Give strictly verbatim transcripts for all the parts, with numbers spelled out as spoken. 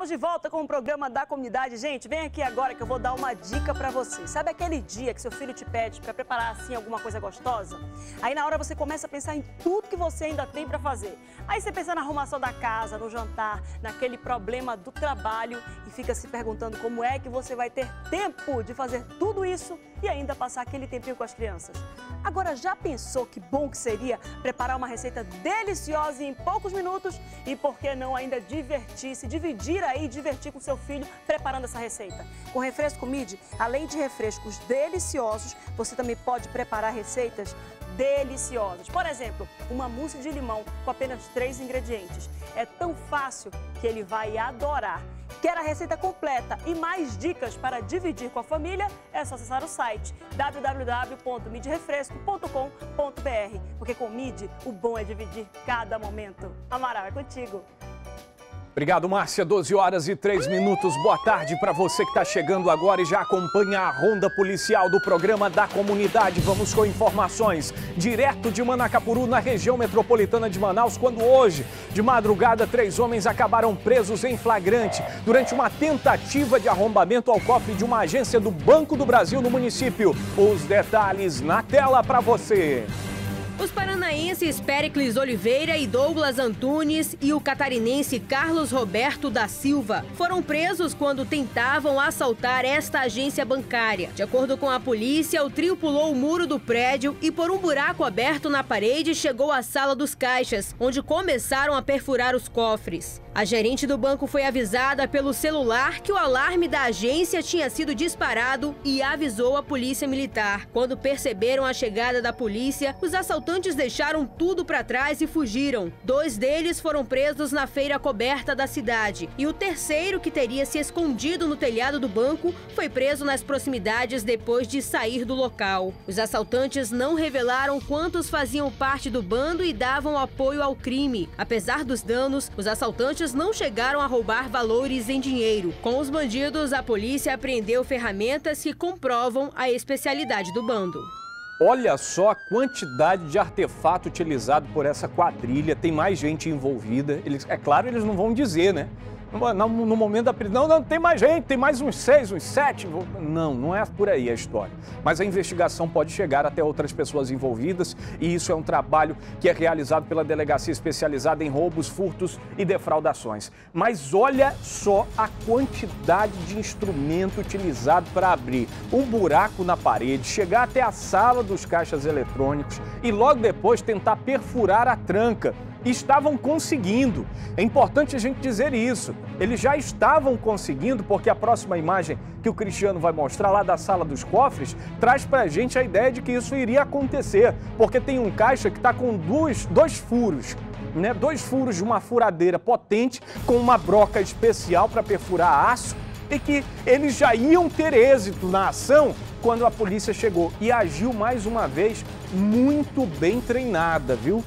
Estamos de volta com o programa da comunidade. Gente, vem aqui agora que eu vou dar uma dica pra você. Sabe aquele dia que seu filho te pede pra preparar assim alguma coisa gostosa? Aí na hora você começa a pensar em tudo que você ainda tem pra fazer. Aí você pensa na arrumação da casa, no jantar, naquele problema do trabalho e fica se perguntando como é que você vai ter tempo de fazer tudo isso e ainda passar aquele tempinho com as crianças. Agora, já pensou que bom que seria preparar uma receita deliciosa em poucos minutos? E por que não ainda divertir-se, dividir aí, divertir com seu filho preparando essa receita? Com Refresco Midi, além de refrescos deliciosos, você também pode preparar receitas deliciosas. Por exemplo, uma mousse de limão com apenas três ingredientes. É tão fácil que ele vai adorar. Quer a receita completa e mais dicas para dividir com a família? É só acessar o site w w w ponto midi refresco ponto com ponto b r, porque com Midi o bom é dividir cada momento. Amaral, é contigo. Obrigado, Márcia. doze horas e três minutos. Boa tarde para você que está chegando agora e já acompanha a ronda policial do programa da comunidade. Vamos com informações direto de Manacapuru, na região metropolitana de Manaus, quando hoje, de madrugada, três homens acabaram presos em flagrante durante uma tentativa de arrombamento ao cofre de uma agência do Banco do Brasil no município. Os detalhes na tela para você. Os paranaenses Péricles Oliveira e Douglas Antunes e o catarinense Carlos Roberto da Silva foram presos quando tentavam assaltar esta agência bancária. De acordo com a polícia, o trio pulou o muro do prédio e por um buraco aberto na parede chegou à sala dos caixas, onde começaram a perfurar os cofres. A gerente do banco foi avisada pelo celular que o alarme da agência tinha sido disparado e avisou a polícia militar. Quando perceberam a chegada da polícia, os assaltantes deixaram tudo para trás e fugiram. Dois deles foram presos na feira coberta da cidade e o terceiro, que teria se escondido no telhado do banco, foi preso nas proximidades depois de sair do local. Os assaltantes não revelaram quantos faziam parte do bando e davam apoio ao crime. Apesar dos danos, os assaltantes não chegaram a roubar valores em dinheiro. Com os bandidos, a polícia apreendeu ferramentas que comprovam a especialidade do bando. Olha só a quantidade de artefato utilizado por essa quadrilha. Tem mais gente envolvida. Eles, é claro, eles não vão dizer, né? No, no momento da prisão, não, não, tem mais gente, tem mais uns seis, uns sete. Não, não é por aí a história. Mas a investigação pode chegar até outras pessoas envolvidas e isso é um trabalho que é realizado pela Delegacia Especializada em Roubos, Furtos e Defraudações. Mas olha só a quantidade de instrumento utilizado para abrir um buraco na parede, chegar até a sala dos caixas eletrônicos e logo depois tentar perfurar a tranca. Estavam conseguindo. É importante a gente dizer isso. Eles já estavam conseguindo, porque a próxima imagem que o Cristiano vai mostrar lá da sala dos cofres traz pra gente a ideia de que isso iria acontecer, porque tem um caixa que está com dois, dois furos, né? Dois furos de uma furadeira potente com uma broca especial para perfurar aço e que eles já iam ter êxito na ação quando a polícia chegou e agiu mais uma vez muito bem treinada, viu?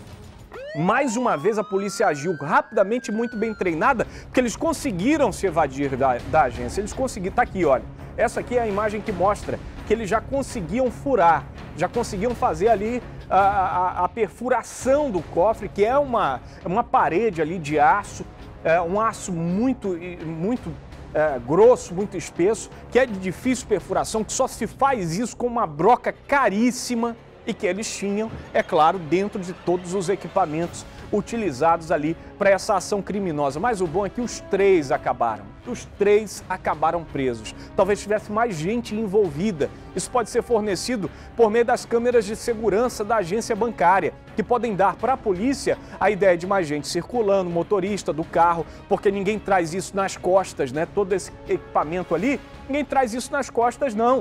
Mais uma vez a polícia agiu rapidamente, muito bem treinada, porque eles conseguiram se evadir da, da agência. Eles conseguiram, tá aqui, olha. Essa aqui é a imagem que mostra que eles já conseguiam furar, já conseguiam fazer ali a, a, a perfuração do cofre, que é uma, uma parede ali de aço, é um aço muito, muito é, grosso, muito espesso, que é de difícil perfuração, que só se faz isso com uma broca caríssima, e que eles tinham, é claro, dentro de todos os equipamentos utilizados ali para essa ação criminosa. Mas o bom é que os três acabaram, os três acabaram presos. Talvez tivesse mais gente envolvida. Isso pode ser fornecido por meio das câmeras de segurança da agência bancária, que podem dar para a polícia a ideia de mais gente circulando, motorista do carro, porque ninguém traz isso nas costas, né? Todo esse equipamento ali, ninguém traz isso nas costas, não.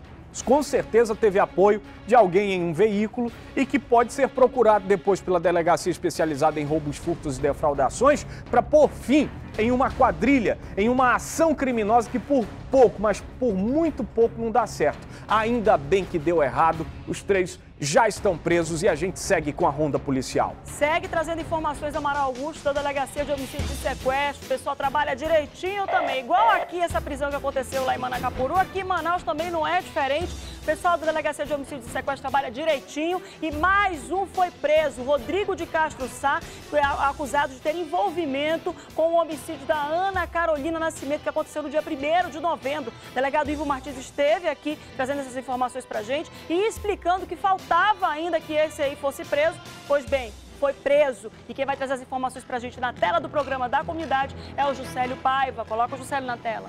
Com certeza teve apoio de alguém em um veículo e que pode ser procurado depois pela Delegacia Especializada em Roubos, Furtos e Defraudações para pôr fim em uma quadrilha, em uma ação criminosa que por pouco, mas por muito pouco não dá certo. Ainda bem que deu errado, os três já estão presos e a gente segue com a ronda policial. Segue trazendo informações, Amaral Augusto, da Delegacia de Homicídio e Sequestro. O pessoal trabalha direitinho também, igual aqui essa prisão que aconteceu lá em Manacapuru. Aqui em Manaus também não é diferente. O pessoal da Delegacia de Homicídios e Sequestros trabalha direitinho e mais um foi preso. Rodrigo de Castro Sá foi acusado de ter envolvimento com o homicídio da Ana Carolina Nascimento, que aconteceu no dia primeiro de novembro. O delegado Ivo Martins esteve aqui trazendo essas informações pra gente e explicando que faltava ainda que esse aí fosse preso. Pois bem, foi preso. E quem vai trazer as informações pra gente na tela do programa da comunidade é o Juscelio Paiva. Coloca o Juscelio na tela.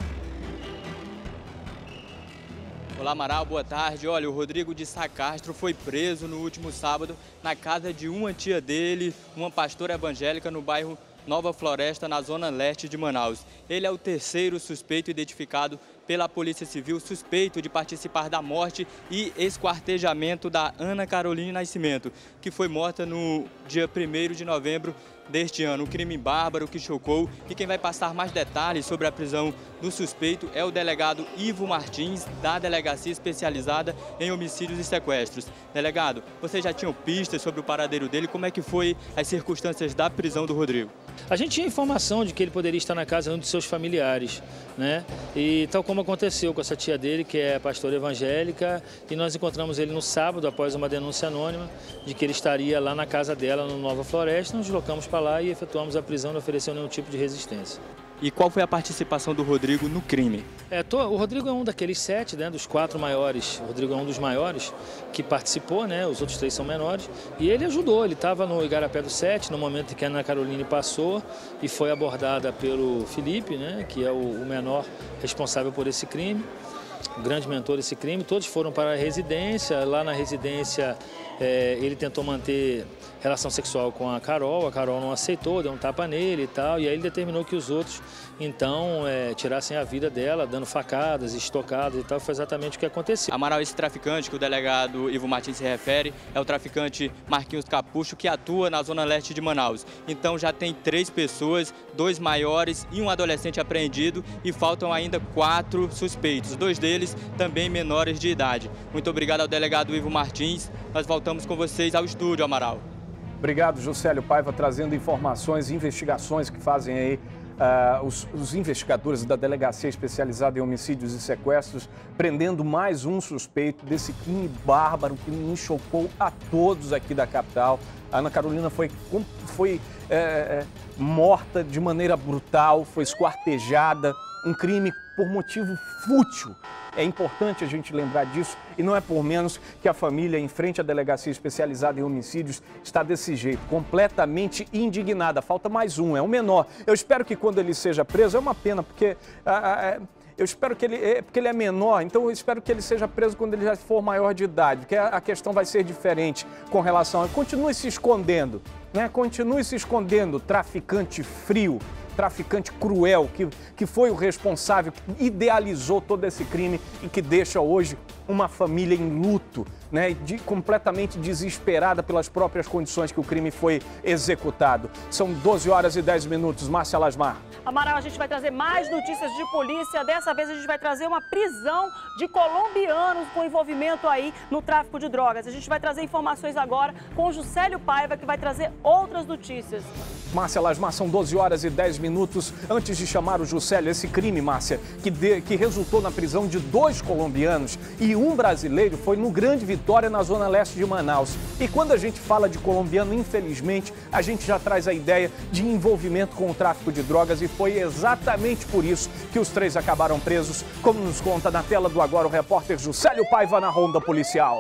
Olá, Amaral, boa tarde. Olha, o Rodrigo de Sá Castro foi preso no último sábado na casa de uma tia dele, uma pastora evangélica no bairro Nova Floresta, na zona leste de Manaus. Ele é o terceiro suspeito identificado pela Polícia Civil, suspeito de participar da morte e esquartejamento da Ana Carolina Nascimento, que foi morta no dia primeiro de novembro deste ano. Um crime bárbaro que chocou, e quem vai passar mais detalhes sobre a prisão do suspeito é o delegado Ivo Martins, da Delegacia Especializada em Homicídios e Sequestros. Delegado, vocês já tinham pistas sobre o paradeiro dele? Como é que foi as circunstâncias da prisão do Rodrigo? A gente tinha informação de que ele poderia estar na casa de um de seus familiares, né? E tal como aconteceu com essa tia dele, que é pastora evangélica, e nós encontramos ele no sábado, após uma denúncia anônima, de que ele estaria lá na casa dela, no Nova Floresta. Nos deslocamos para lá e efetuamos a prisão, não ofereceu nenhum tipo de resistência. E qual foi a participação do Rodrigo no crime? É, tô, o Rodrigo é um daqueles sete, né, dos quatro maiores. O Rodrigo é um dos maiores que participou, né, os outros três são menores. E ele ajudou, ele estava no Igarapé do sete, no momento em que a Ana Caroline passou e foi abordada pelo Felipe, né, que é o, o menor responsável por esse crime, o grande mentor desse crime. Todos foram para a residência. Lá na residência é, ele tentou manter relação sexual com a Carol, a Carol não aceitou, deu um tapa nele e tal, e aí ele determinou que os outros, então, é, tirassem a vida dela, dando facadas, estocadas e tal. Foi exatamente o que aconteceu. Amaral, esse traficante que o delegado Ivo Martins se refere é o traficante Marquinhos Capucho, que atua na zona leste de Manaus. Então já tem três pessoas, dois maiores e um adolescente apreendido, e faltam ainda quatro suspeitos, dois deles também menores de idade. Muito obrigado ao delegado Ivo Martins. Nós voltamos com vocês ao estúdio, Amaral. Obrigado, Juscelio Paiva, trazendo informações e investigações que fazem aí uh, os, os investigadores da Delegacia Especializada em Homicídios e Sequestros, prendendo mais um suspeito desse crime bárbaro que nos chocou a todos aqui da capital. A Ana Carolina foi, foi é, morta de maneira brutal, foi esquartejada, um crime por motivo fútil. É importante a gente lembrar disso, e não é por menos que a família, em frente à Delegacia Especializada em Homicídios, está desse jeito, completamente indignada. Falta mais um, é o menor. Eu espero que quando ele seja preso, é uma pena, porque ah, eu espero que ele, é, porque ele é menor, então eu espero que ele seja preso quando ele já for maior de idade, porque a, a questão vai ser diferente com relação a... Continue se escondendo, né? Continue se escondendo, traficante frio, traficante cruel, que, que foi o responsável, que idealizou todo esse crime e que deixa hoje uma família em luto, né, de, completamente desesperada pelas próprias condições que o crime foi executado. São doze horas e dez minutos. Márcia Lasmar. Amaral, a gente vai trazer mais notícias de polícia. Dessa vez a gente vai trazer uma prisão de colombianos com envolvimento aí no tráfico de drogas. A gente vai trazer informações agora com o Juscelio Paiva, que vai trazer outras notícias. Márcia Lasmar, são doze horas e dez minutos. Antes de chamar o Juscelio, esse crime, Márcia, que, de, que resultou na prisão de dois colombianos e um brasileiro, foi no Grande Vitória, na zona leste de Manaus. E quando a gente fala de colombiano, infelizmente, a gente já traz a ideia de envolvimento com o tráfico de drogas, e foi exatamente por isso que os três acabaram presos, como nos conta na tela do Agora o repórter Juscelio Paiva na Ronda Policial.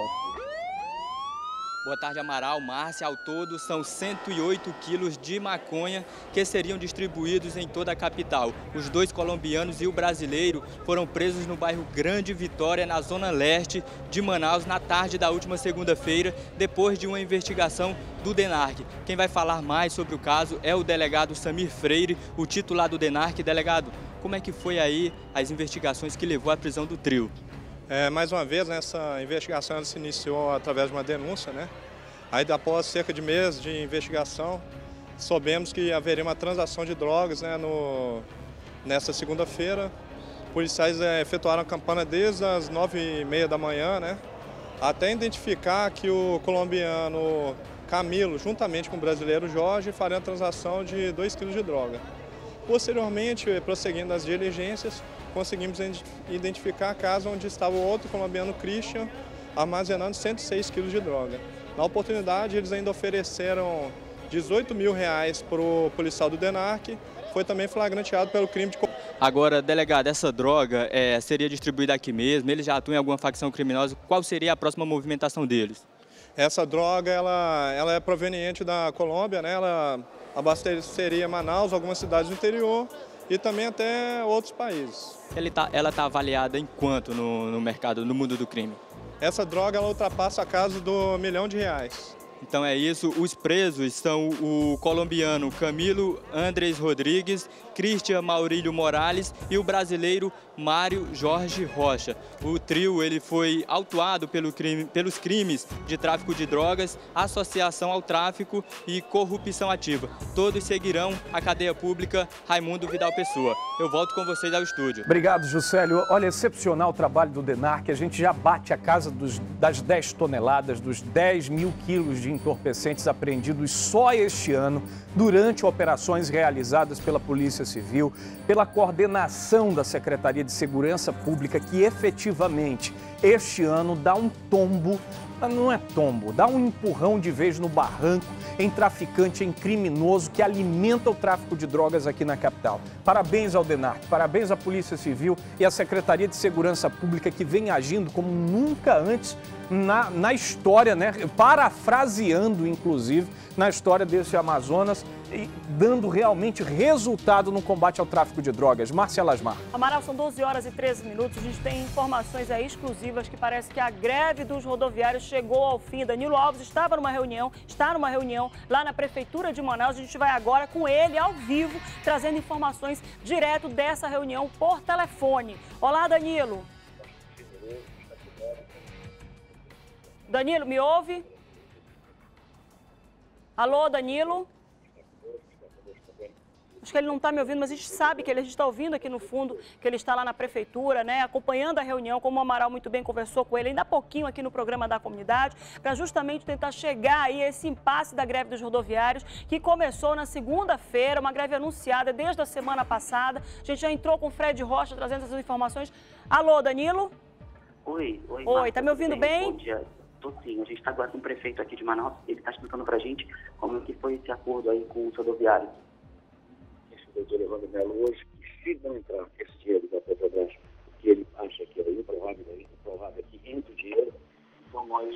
Boa tarde, Amaral, Márcia. Ao todo, são cento e oito quilos de maconha que seriam distribuídos em toda a capital. Os dois colombianos e o brasileiro foram presos no bairro Grande Vitória, na zona leste de Manaus, na tarde da última segunda-feira, depois de uma investigação do DENARC. Quem vai falar mais sobre o caso é o delegado Samir Freire, o titular do DENARC. Delegado, como é que foi aí as investigações que levou à prisão do trio? É, mais uma vez, essa investigação se iniciou através de uma denúncia, né? Aí, após cerca de meses de investigação, soubemos que haveria uma transação de drogas, né, no, nessa segunda-feira. Policiais é, efetuaram a campana desde as nove e meia da manhã, né, até identificar que o colombiano Camilo, juntamente com o brasileiro Jorge, fariam a transação de dois quilos de droga. Posteriormente, prosseguindo as diligências, conseguimos identificar a casa onde estava o outro colombiano Christian armazenando cento e seis quilos de droga. Na oportunidade, eles ainda ofereceram dezoito mil reais para o policial do DENARC, foi também flagranteado pelo crime de... Agora, delegado, essa droga é, seria distribuída aqui mesmo? Eles já atuam em alguma facção criminosa? Qual seria a próxima movimentação deles? Essa droga ela, ela é proveniente da Colômbia, né? Ela abasteceria Manaus, algumas cidades do interior e também até outros países. Ele tá, ela está avaliada em quanto no, no mercado, no mundo do crime? Essa droga ela ultrapassa a casa do milhão de reais. Então é isso, os presos são o colombiano Camilo Andrés Rodrigues, Cristian Maurílio Morales e o brasileiro Mário Jorge Rocha. O trio ele foi autuado pelo crime, pelos crimes de tráfico de drogas, associação ao tráfico e corrupção ativa. Todos seguirão a cadeia pública Raimundo Vidal Pessoa. Eu volto com vocês ao estúdio. Obrigado, Juscelio. Olha, excepcional o trabalho do DENARC. A gente já bate a casa dos, das dez toneladas, dos dez mil quilos de entorpecentes apreendidos só este ano, durante operações realizadas pela Polícia Civil, pela coordenação da Secretaria de Segurança Pública, que efetivamente este ano dá um tombo, não é tombo, dá um empurrão de vez no barranco em traficante, em criminoso que alimenta o tráfico de drogas aqui na capital. Parabéns ao DENARC, parabéns à Polícia Civil e à Secretaria de Segurança Pública, que vem agindo como nunca antes na, na história, né? Parafraseando, inclusive, na história desse Amazonas e dando realmente resultado no combate ao tráfico de drogas. Márcia Lasmar. Amaral, são doze horas e treze minutos. A gente tem informações aí exclusivas que parece que a greve dos rodoviários chegou ao fim. Danilo Alves estava numa reunião, está numa reunião lá na Prefeitura de Manaus. A gente vai agora com ele ao vivo, trazendo informações direto dessa reunião por telefone. Olá, Danilo. Danilo, me ouve? Alô, Danilo? Acho que ele não está me ouvindo, mas a gente sabe que ele está ouvindo aqui no fundo, que ele está lá na prefeitura, né, acompanhando a reunião, como o Amaral muito bem conversou com ele ainda há pouquinho aqui no programa da comunidade, para justamente tentar chegar aí a esse impasse da greve dos rodoviários, que começou na segunda-feira, uma greve anunciada desde a semana passada. A gente já entrou com o Fred Rocha trazendo essas informações. Alô, Danilo? Oi, oi. Oi, tá me ouvindo bem? Bom dia. Tô sim, a gente está agora com o prefeito aqui de Manaus, ele está explicando para a gente como que foi esse acordo aí com os rodoviários. Esse doutor Evandro Melo hoje, que se não entrar esse dinheiro da Petrobras, que ele acha que é improvável, é improvável que entre o dinheiro, então nós,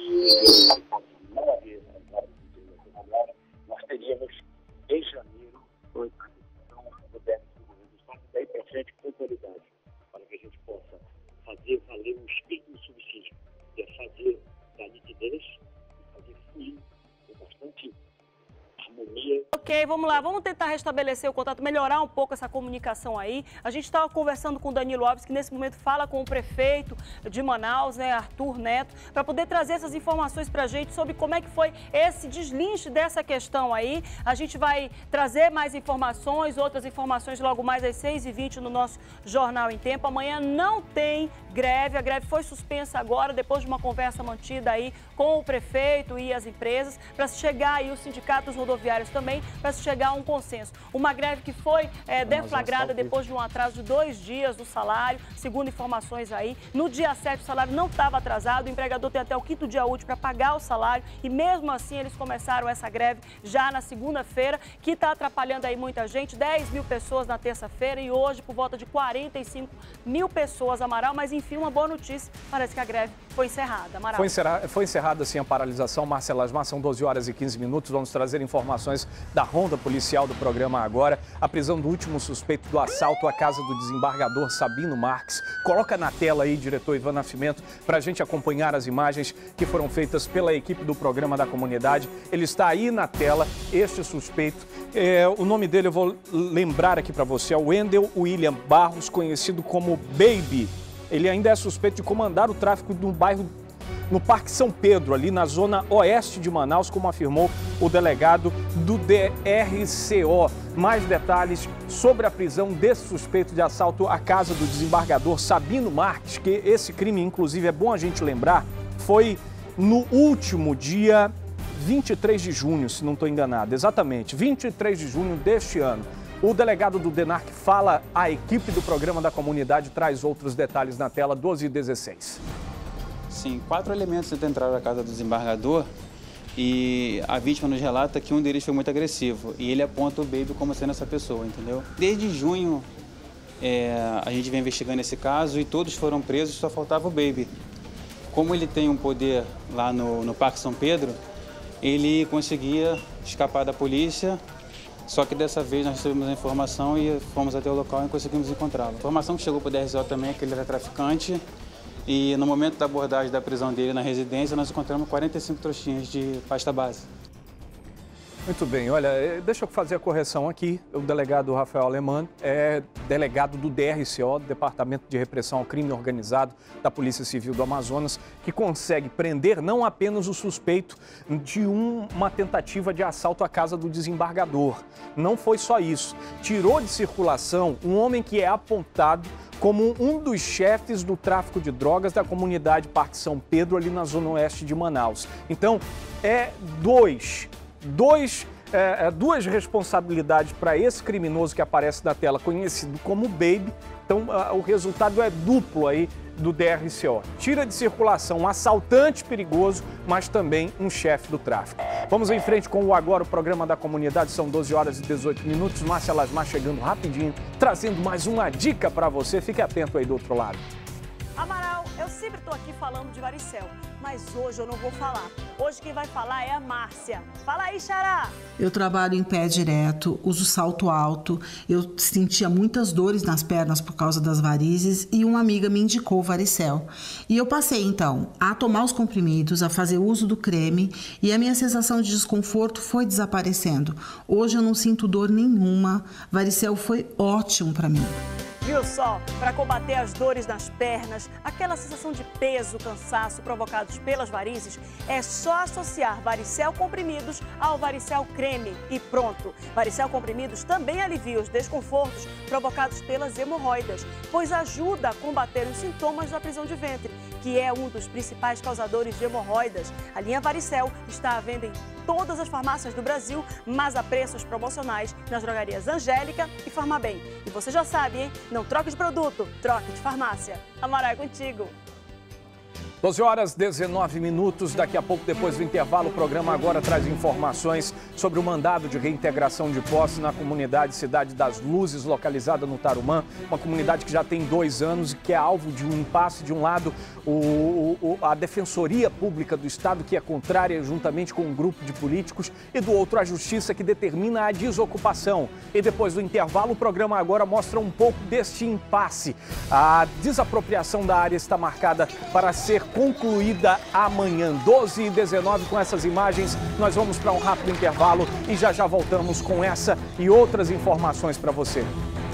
não haver a entrada do dinheiro da Petrobras, nós teríamos em janeiro a questão do déficit do governo do Estado, daí para frente com qualidade, para que a gente possa fazer valer um espírito de subsídio, que é fazer da nitidez e fazer fluir com bastante harmonia. Ok, vamos lá, vamos tentar restabelecer o contato, melhorar um pouco essa comunicação aí. A gente estava conversando com o Danilo Alves, que nesse momento fala com o prefeito de Manaus, né, Arthur Neto, para poder trazer essas informações para a gente sobre como é que foi esse deslinche dessa questão aí. A gente vai trazer mais informações, outras informações logo mais às seis e vinte no nosso Jornal em Tempo. Amanhã não tem greve, a greve foi suspensa agora, depois de uma conversa mantida aí com o prefeito e as empresas, para chegar aí os sindicatos rodoviários também, para se chegar a um consenso. Uma greve que foi é, deflagrada depois de um atraso de dois dias do salário, segundo informações aí. No dia sete o salário não estava atrasado, o empregador tem até o quinto dia útil para pagar o salário e mesmo assim eles começaram essa greve já na segunda-feira, que está atrapalhando aí muita gente, dez mil pessoas na terça-feira e hoje por volta de quarenta e cinco mil pessoas, Amaral, mas enfim, uma boa notícia, parece que a greve foi encerrada. Amaral. Foi, encerra, foi encerrada sim a paralisação, Márcia Lasmar, são doze horas e quinze minutos, vamos trazer informações da ronda policial do programa agora. A prisão do último suspeito do assalto à casa do desembargador Sabino Marques. Coloca na tela aí, diretor Ivan Nascimento, para a gente acompanhar as imagens que foram feitas pela equipe do programa da comunidade. Ele está aí na tela, este suspeito. É, o nome dele eu vou lembrar aqui para você, é o Wendel William Barros, conhecido como Baby. Ele ainda é suspeito de comandar o tráfico no bairro, no Parque São Pedro, ali na zona oeste de Manaus, como afirmou o delegado do D R C O. Mais detalhes sobre a prisão desse suspeito de assalto à casa do desembargador Sabino Marques, que esse crime, inclusive, é bom a gente lembrar, foi no último dia vinte e três de junho, se não estou enganado, exatamente, vinte e três de junho deste ano. O delegado do DENARC fala, a equipe do programa da comunidade traz outros detalhes na tela, doze e dezesseis. Sim, quatro elementos entraram na casa do desembargador e a vítima nos relata que um deles foi muito agressivo e ele aponta o Baby como sendo essa pessoa, entendeu? Desde junho é, a gente vem investigando esse caso e todos foram presos, só faltava o Baby. Como ele tem um poder lá no, no Parque São Pedro, ele conseguia escapar da polícia, só que dessa vez nós recebemos a informação e fomos até o local e conseguimos encontrá-lo. A informação que chegou para o D R Z O também é que ele era traficante e no momento da abordagem da prisão dele na residência nós encontramos quarenta e cinco trouxinhas de pasta base. Muito bem, olha, deixa eu fazer a correção aqui. O delegado Rafael Alemã é delegado do D R C O, Departamento de Repressão ao Crime Organizado da Polícia Civil do Amazonas, que consegue prender não apenas o suspeito de um, uma tentativa de assalto à casa do desembargador. Não foi só isso. Tirou de circulação um homem que é apontado como um dos chefes do tráfico de drogas da comunidade Parque São Pedro, ali na zona oeste de Manaus. Então, é dois... Dois, é, duas responsabilidades para esse criminoso que aparece na tela, conhecido como Baby. Então, uh, o resultado é duplo aí do D R C O. Tira de circulação um assaltante perigoso, mas também um chefe do tráfico. Vamos em frente com o Agora, o programa da comunidade. São doze horas e dezoito minutos. Márcia Lasmar chegando rapidinho, trazendo mais uma dica para você. Fique atento aí do outro lado. Amaral, eu sempre estou aqui falando de varicel, mas hoje eu não vou falar. Hoje quem vai falar é a Márcia. Fala aí, Xará! Eu trabalho em pé direto, uso salto alto, eu sentia muitas dores nas pernas por causa das varizes e uma amiga me indicou varicel. E eu passei, então, a tomar os comprimidos, a fazer uso do creme e a minha sensação de desconforto foi desaparecendo. Hoje eu não sinto dor nenhuma, varicel foi ótimo para mim. Viu só? Para combater as dores nas pernas, aquela sensação de peso, cansaço provocados pelas varizes, é só associar varicel comprimidos ao varicel creme e pronto. Varicel comprimidos também alivia os desconfortos provocados pelas hemorroidas, pois ajuda a combater os sintomas da prisão de ventre, que é um dos principais causadores de hemorroidas. A linha Varicel está à venda em todas as farmácias do Brasil, mas a preços promocionais nas drogarias Angélica e Farmabem. E você já sabe, hein? Não troque de produto, troque de farmácia. Amaral, é contigo. doze horas e dezenove minutos, daqui a pouco, depois do intervalo, o programa Agora traz informações sobre o mandado de reintegração de posse na comunidade Cidade das Luzes, localizada no Tarumã, uma comunidade que já tem dois anos e que é alvo de um impasse. De um lado, o, o, a Defensoria Pública do Estado, que é contrária juntamente com um grupo de políticos, e do outro, a Justiça, que determina a desocupação. E depois do intervalo, o programa Agora mostra um pouco deste impasse. A desapropriação da área está marcada para ser concluída amanhã, doze e dezenove. Com essas imagens, nós vamos para um rápido intervalo e já já voltamos com essa e outras informações para você.